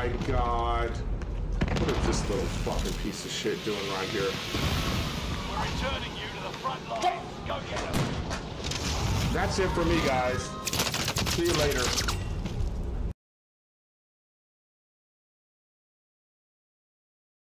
my god. What is this little fucking piece of shit doing right here? We're returning you to the front lines. Go get them. That's it for me, guys. See you later.